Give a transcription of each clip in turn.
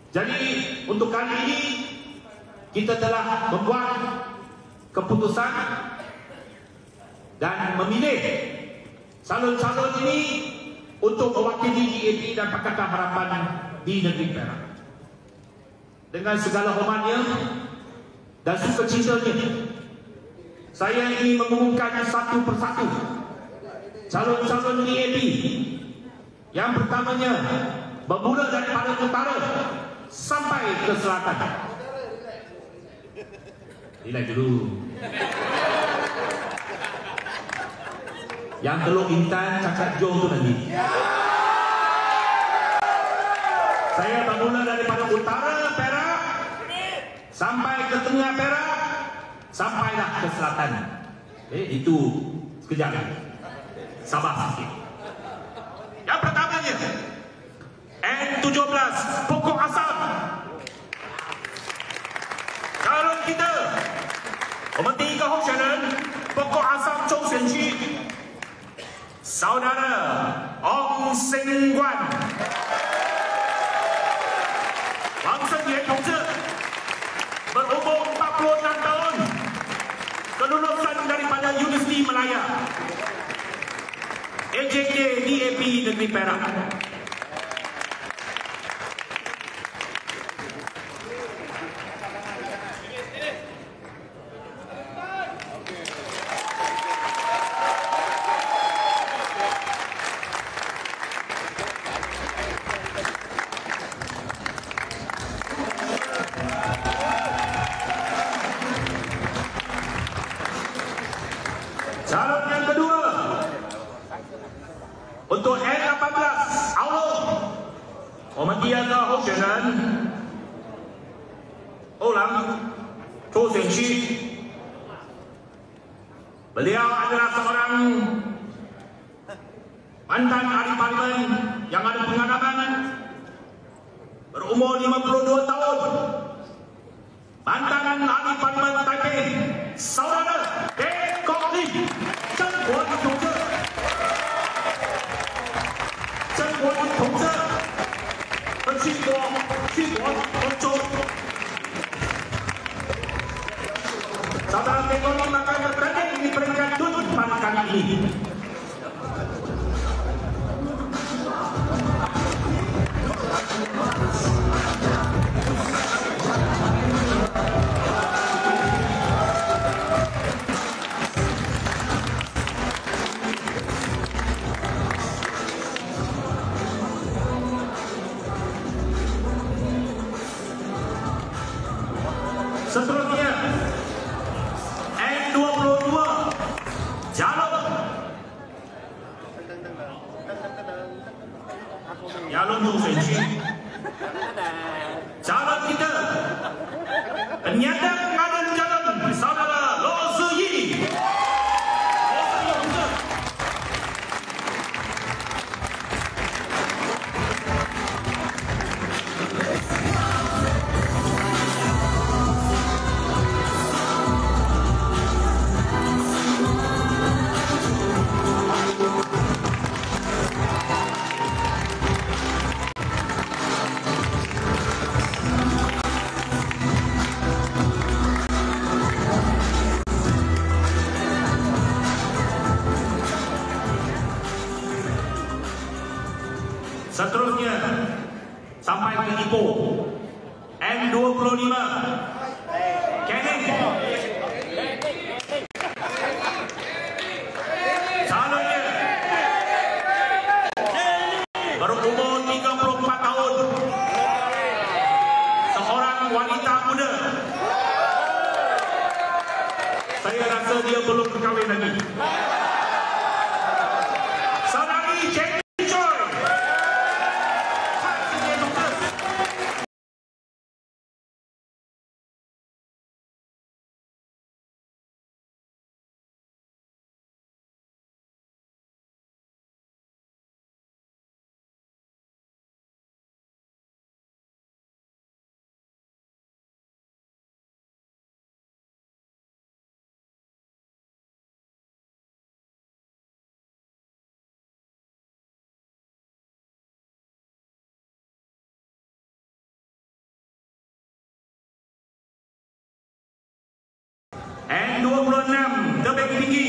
Jadi untuk kali ini kita telah membuat keputusan dan memilih calon-calon ini untuk mewakili DAP dan Pakatan Harapan di negeri Perak. Dengan segala hormatnya dan sukacitanya, saya ingin mengumumkan satu persatu calon-calon DAP. Yang pertamanya bermula daripada utara sampai ke selatan. Relax dulu. Yang Teluk Intan, Cakap Jom tu nanti. Saya bermula daripada utara Perak sampai ke tengah Perak, sampailah ke selatan. Itu sekejap lagi. Sabar sikit. Yang pertamanya N17 Pokok Asam. Calon kita Komiti Kehormatan Pokok Asam Chou Shen Qu, Saudara Ong Seng Guan. Wang Seng Yue Tongzi berumur 46 tahun, kelulusan daripada Universiti Malaya, AJK DAP Negeri Perak. Calon yang kedua untuk N18 Awang Komiti Kehormatan Olang Chou Shen Qu. Beliau adalah seorang mantan ahli parlimen yang ada pengalaman, berumur 52 tahun, mantan ahli parlimen Taipei, Saudara Deng Kok Lim, Zheng Guoyu Tongzi. Zheng Guoyu Tongzi去国欧洲。Saudara Deng Kok Lim akan bertanding di peringkat duduk pada kali ini. Seterusnya N22 Jalon Chou Shen Qu. Calon kita penyandang badan jalan Saudara Lo Ziyi. Seterusnya sampai ke Ipoh N25 Kening. Calonnya berumur 34 tahun, seorang wanita muda. Saya rasa dia belum berkahwin lagi. N26 tebing tinggi.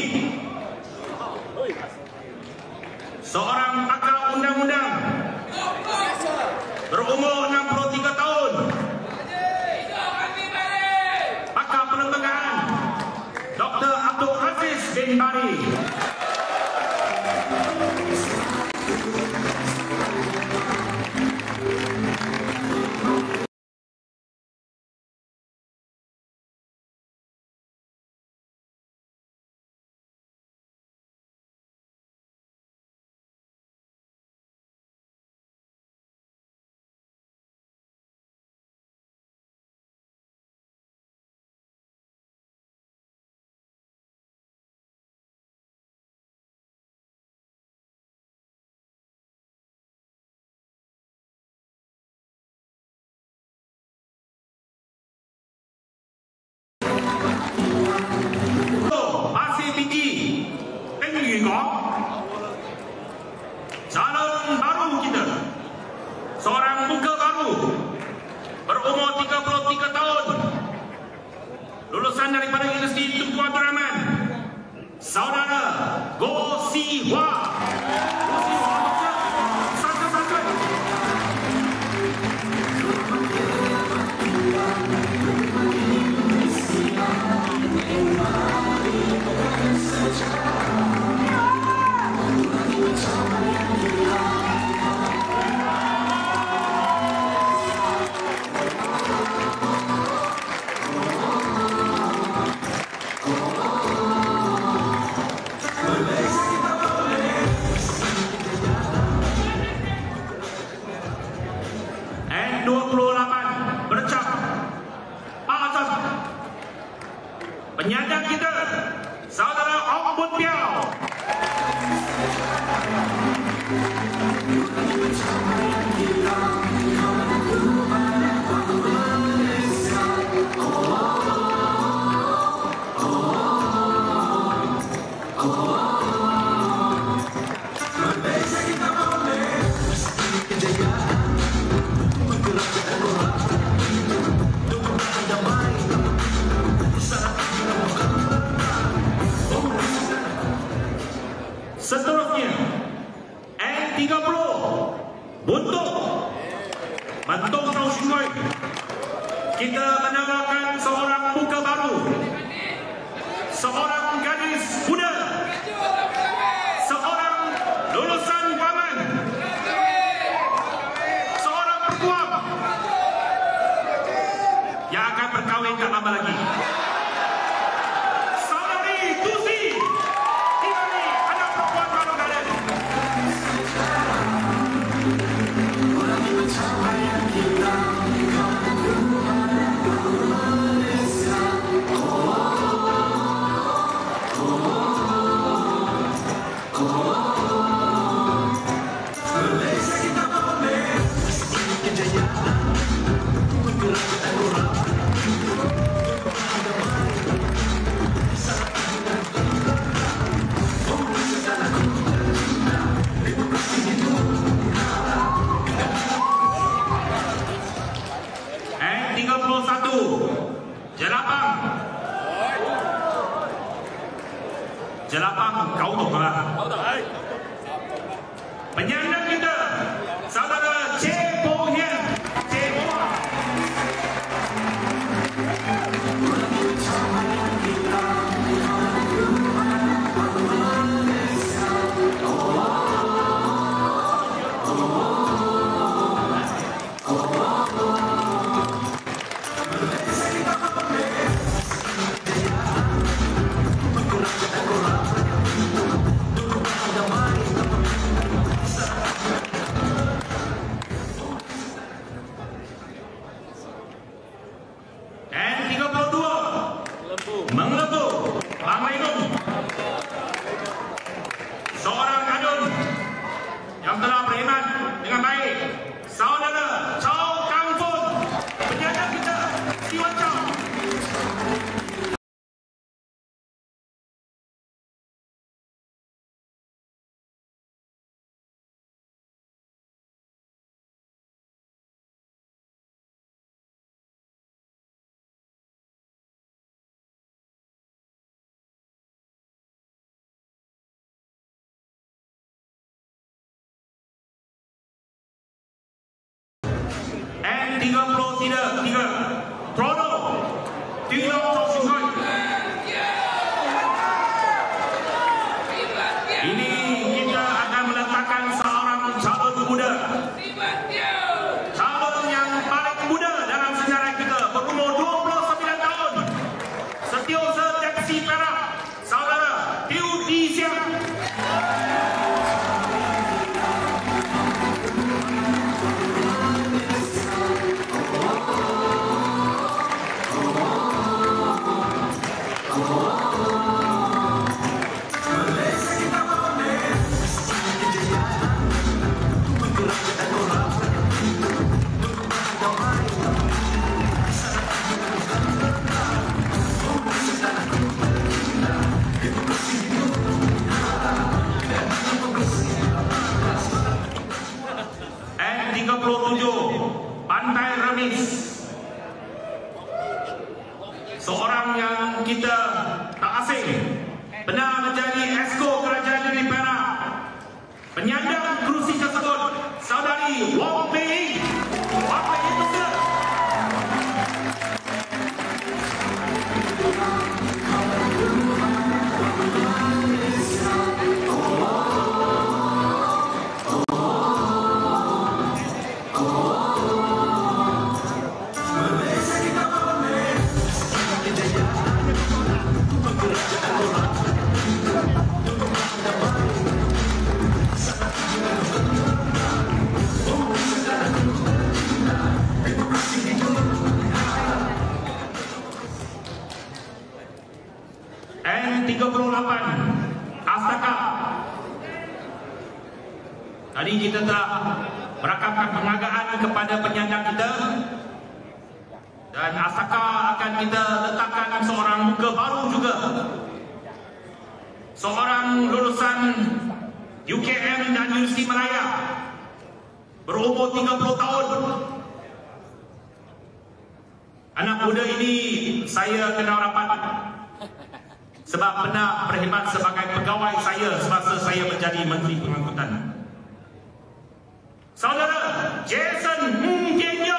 Seorang pakar undang-undang berumur 63 tahun. Pakar perlembagaan Dr. Abdul Aziz bin Bari. Calon baru kita, seorang muka baru berumur 33 tahun, lulusan daripada Universiti Tunku Abdul Rahman, saudara Goh Si Hwa. N28 bercak Pak Azam. Penyandang kita, saudara Ong Bun Piao. Seterusnya N30 Buntung Bantung Sau Singoi. Kita menawarkan seorang muka baru, seorang gadis muda, seorang lulusan Waman, seorang peguam yang akan berkahwin tak lama lagi. Saudari Tusi. N31 Jelapang. Jelapang kau tahu lah. Penyandang kita, saudara Che Po Hian. N33 Prono Tino Toshikoi. Ini kita akan meletakkan seorang calon muda, calon yang paling muda dalam sejarah kita, berumur 29 tahun, Setiausaha Taksi Perak, saudara Tiu T. Siap. Pantai Remis, seorang yang kita tak asing, pernah menjadi esko kerajaan negeri Perak. Penyandang kerusi tersebut saudari Wong Pei. Apa itu ke? N38 Astaka. Tadi kita telah merakamkan penghargaan kepada penyandang kita, dan Astaka akan kita letakkan seorang muka baru juga, seorang lulusan UKM dan Universiti Malaya, berumur 30 tahun. Anak muda ini saya kenal rapat sebab pernah berkhidmat sebagai pegawai saya semasa saya menjadi Menteri Pengangkutan. Saudara Jason Mungkinyo.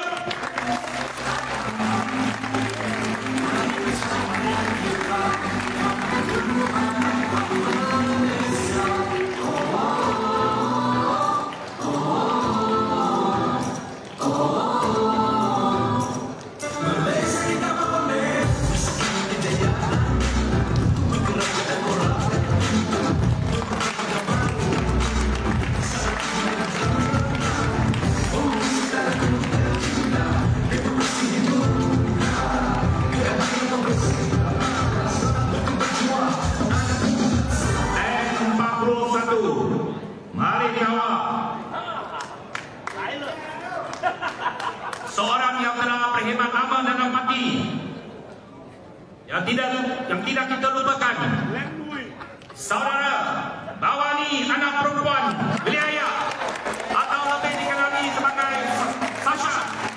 Seorang yang telah berkhidmat lama dalam parti, yang tidak kita lupakan, saudara Bawani, anak perempuan Belia, atau lebih dikenali sebagai Sasha.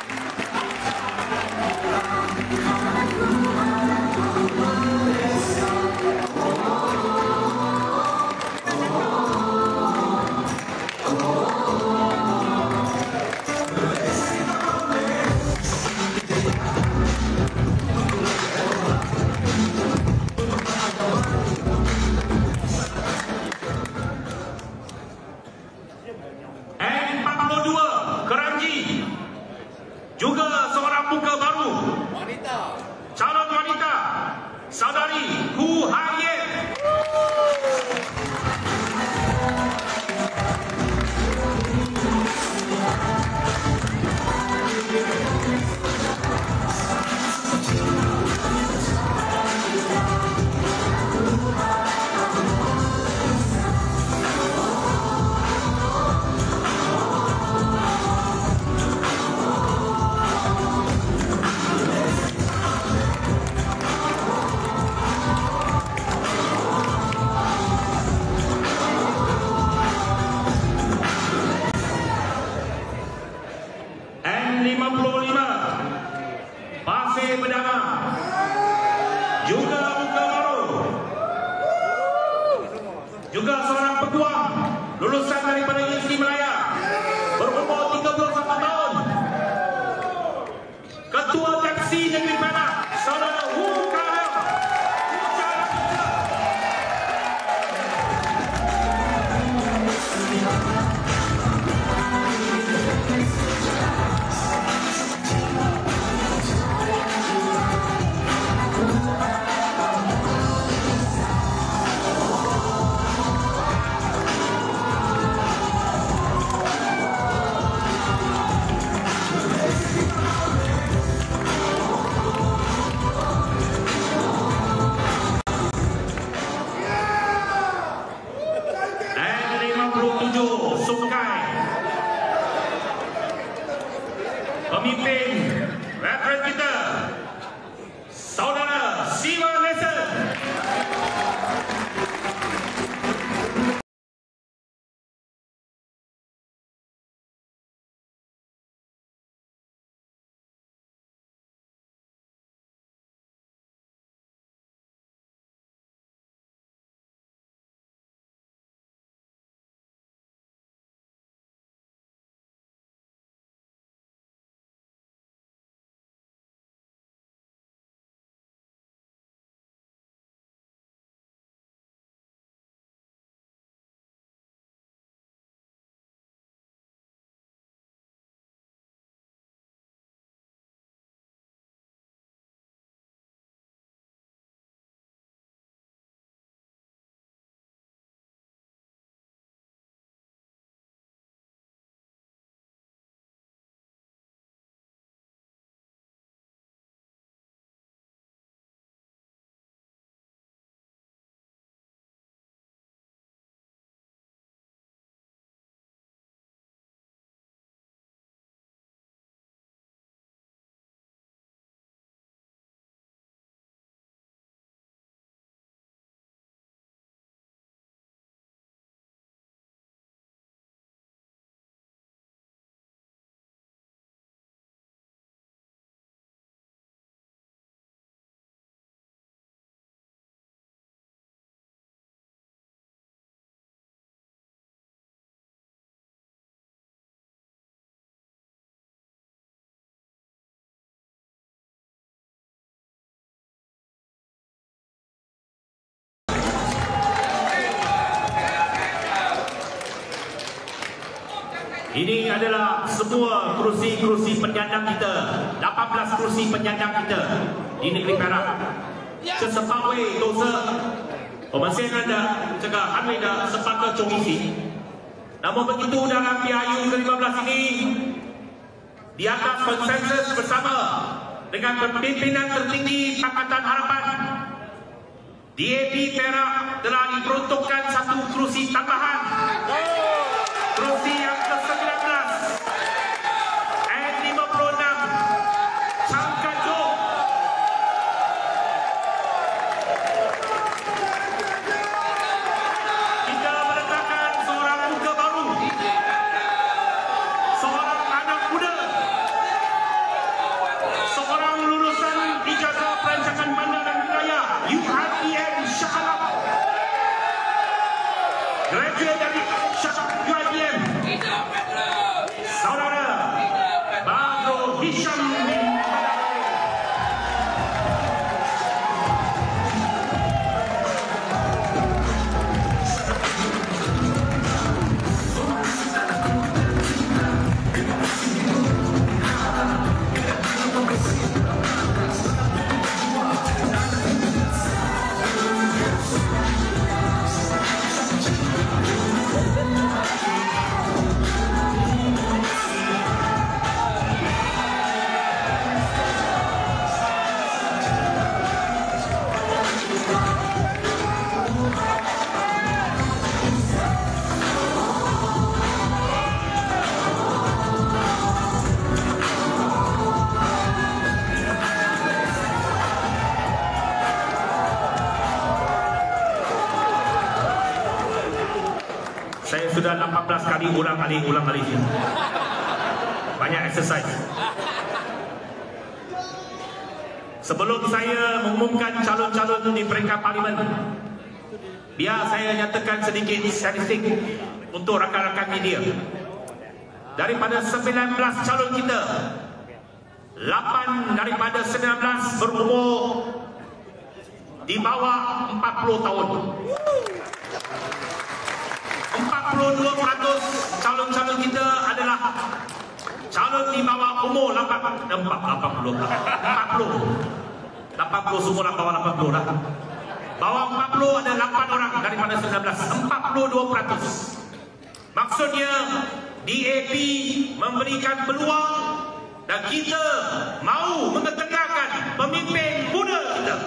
N42 Keranji, juga seorang muka baru, calon wanita, saudari Hu Haye. N55 Pasir Bedama, juga muka baru, juga seorang peguam lulusan daripada Universiti Malaya, berumur 31 tahun, pengantin veteran kita, Saudara Siva Nelson. Ini adalah semua kerusi-kerusi penyandang kita, 18 kerusi penyandang kita di negeri Perak. Sesepawai dosa, pemasien anda cakap hamil dah sepatah comisi. Namun begitu dalam PIU ke-15 ini, di atas konsensus bersama dengan pimpinan tertinggi Pakatan Harapan, DAP Perak telah diperuntukkan satu kerusi tambahan. Kerusi yang ke-19 N56 Sangkajo. Kita meletakkan seorang muka baru, seorang anak muda, seorang lulusan ijazah perancangan bandar dan wilayah UiTM Shah Alam, graduate dari UiTM, Saudara Badrul Hisham bin saya sudah 18 kali ulang kali. Banyak exercise. Sebelum saya mengumumkan calon-calon di peringkat parlimen, biar saya nyatakan sedikit statistik untuk rakan-rakan media. Daripada 19 calon kita, 8 daripada 19 berumur di bawah 40 tahun. 42% calon-calon kita adalah calon di bawah umur 80 semua bawah 80 dah. Bawah 40 ada 8 orang daripada 19, 42%. Maksudnya DAP memberikan peluang dan kita mahu mengetengahkan pemimpin muda kita.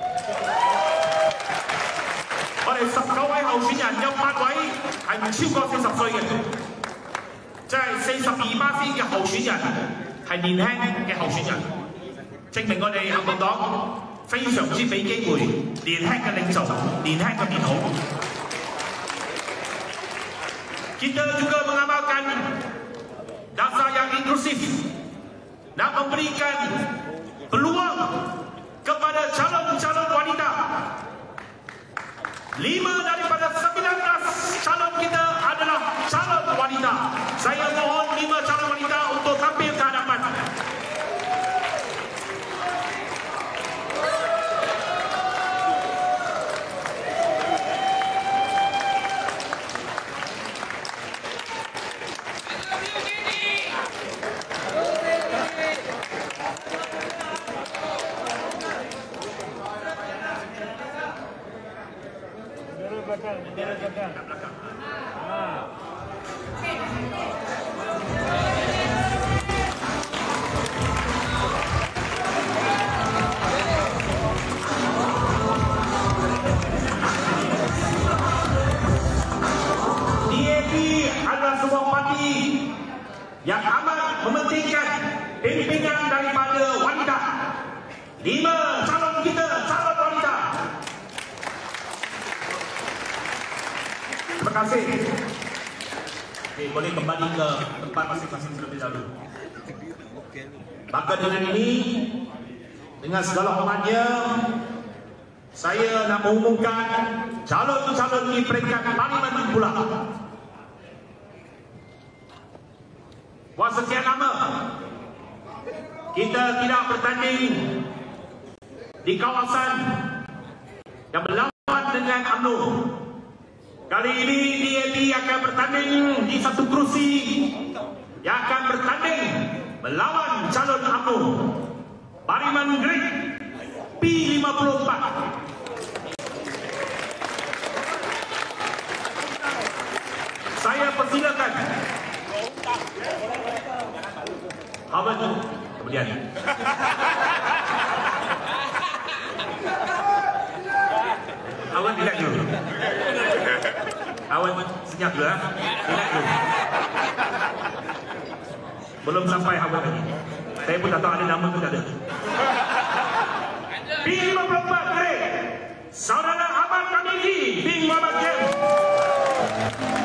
Oleh 10位候選人有8位係超過40歲嘅，即係42%嘅候選人係係年輕嘅候選人，證明我哋行動黨非常之俾機會年輕嘅領袖、年輕嘅面孔。Kita juga mengamalkan dasar yang inklusif dan memberikan peluang kepada calon-calon wanita. 5 daripada 19 calon kita adalah calon wanita. Saya mohon 5 calon wanita untuk tampil ke hadapan. Yang amat mementingkan pimpinan daripada wanita. 5 calon kita, calon wanita. Terima kasih. Okay, boleh kembali ke tempat masing-masing terlebih dahulu. Maka dengan ini, dengan segala hormatnya, saya nak mengumumkan calon-calon di peringkat parlimen pula. Buat sekian lama kita tidak bertanding di kawasan yang berlawan dengan UMNO. Kali ini DAP akan bertanding di satu kerusi yang akan bertanding melawan calon UMNO Parlimen Grade P54. Saya persilakan Awan kemudian Awan tidak dulu. Awan senyap dulu, tidak dulu. Belum sampai Awan lagi. Saya pun tak tahu ada nama ke tak ada. P54 Grade Saudara Ahmad Kamili bin Muhammad James.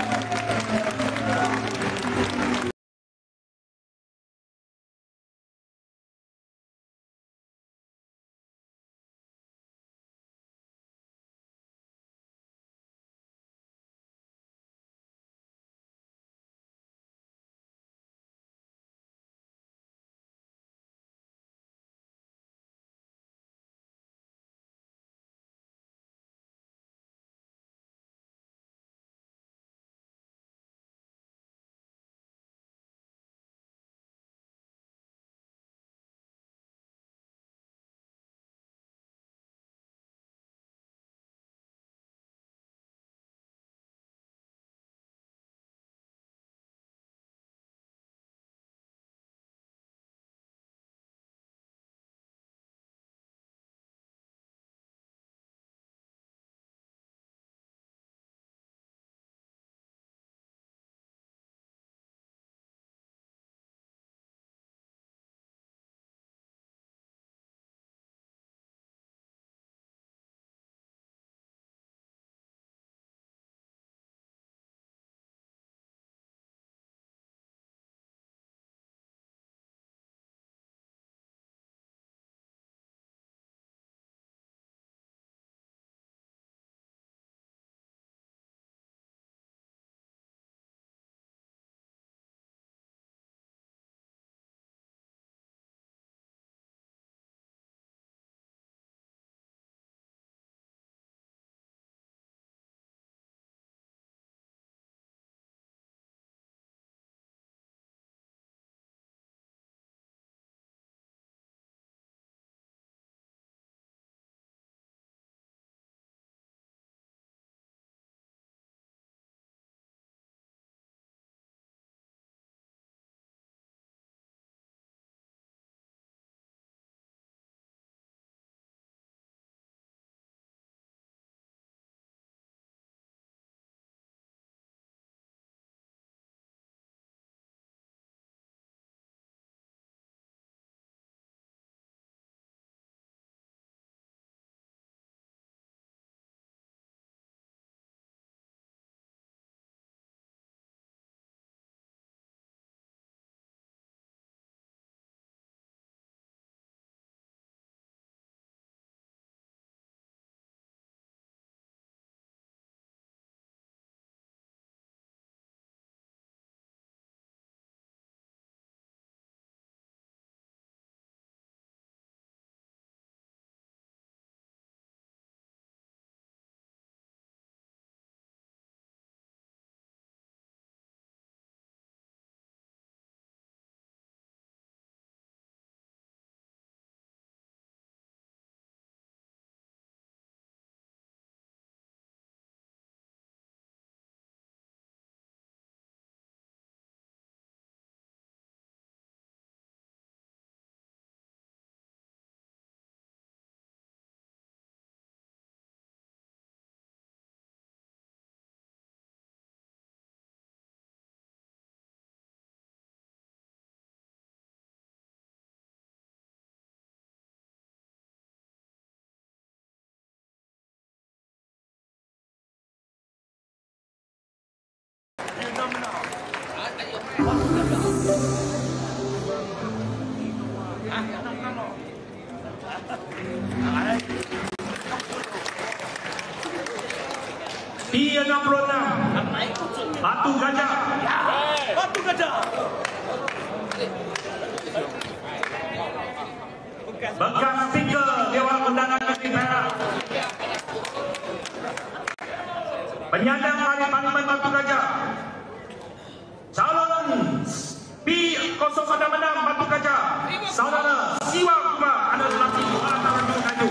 P66 Batu Gajah. Batu Gajah. Bekas speaker Dewan Undangan Negeri Perak. Penyandang Parlimen Batu Gajah. Calon P066 Batu Gajah, Saudara Siwa Kumar, anda lelaki antara maju.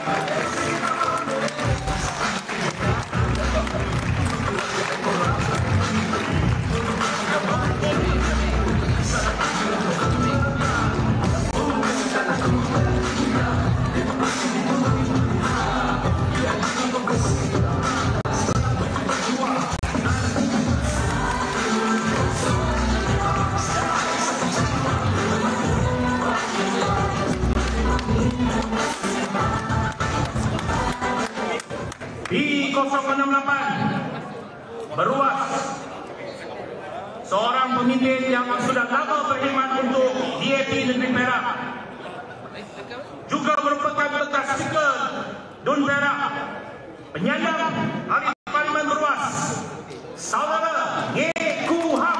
P068 Beruas, seorang pemimpin yang sudah lama berkhidmat untuk DAP Negeri Perak, juga merupakan bekas speaker Dun Perak, penyandang ahli Parlimen Beruas, Saudara Ye Ku Ham.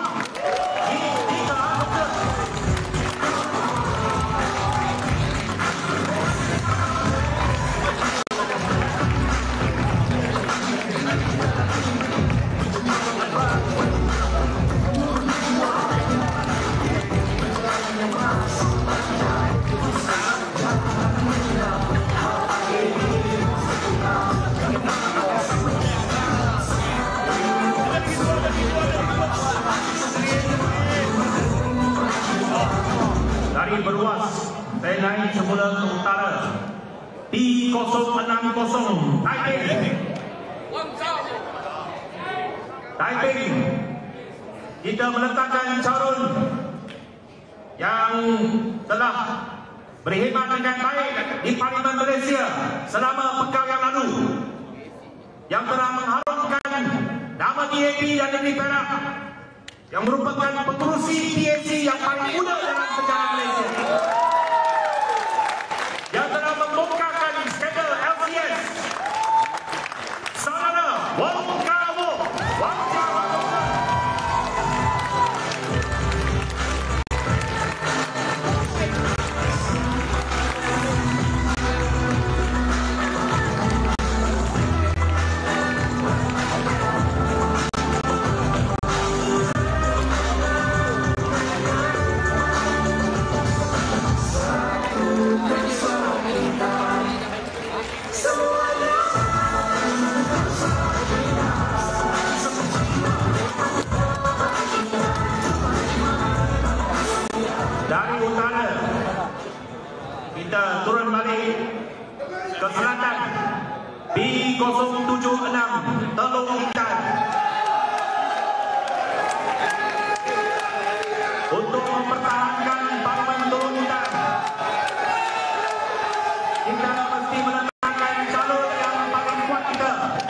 Dari Beruas, saya naik semula ke utara. P060 Taiping. Kita meletakkan calon yang telah berkhidmat dengan baik di Parlimen Malaysia selama pekan yang lalu, yang telah mengharumkan nama DAP dan Negeri Perak, yang merupakan pengerusi PAC yang paling muda dalam sejarah Malaysia, yang telah membongkarkan skandal LCS, Saudara Wong Kar Wong. Dari utara kita turun balik ke selatan, B076 Teluk Intan, untuk mempertahankan Parlimen Teluk Intan. Kita mesti meletakkan calon yang paling kuat kita.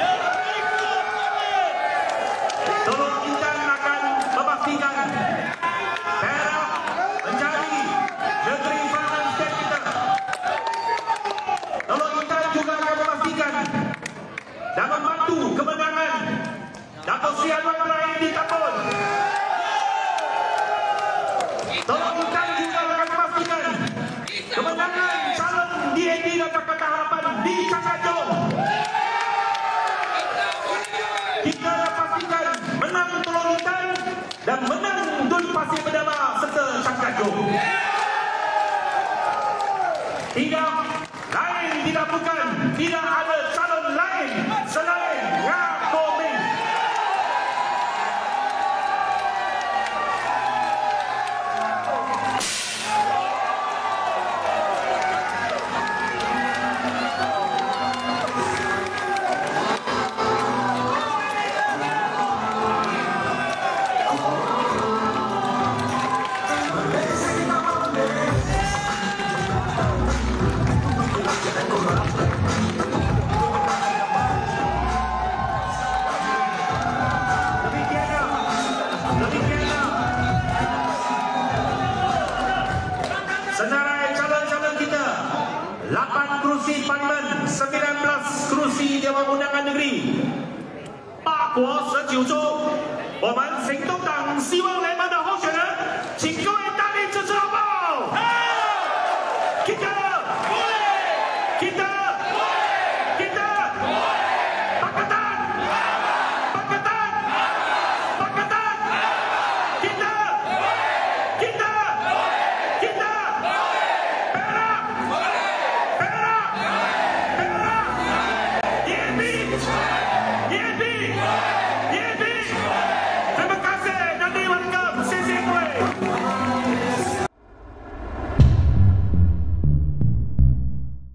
Teluk Intan akan memastikan Perak menjadi negeri parlimen state kita. Teluk Intan juga akan memastikan dan membantu kemenangan Dato' Sri Anwar Ibrahim di Tambun. Teluk Intan juga akan memastikan kemenangan calon DAP dan Pakatan Harapan di Cakajong. Kita pastikan menang Teluk Intan dan menang Dun Pasir Berdama serta Cakajong. Tidak lain tidak bukan, tidak ada calon lain selain Ngah Komeng. 8 kerusi parlimen, 19 kerusi Dewan Undangan Negeri. 8国19州，我们行动党希望联盟的候选人，请各位大力支持好不好？Kita, kita, kita, Pakatan, Pakatan, Pakatan, kita, kita, kita, Perak, Perak, Perak, Yemi.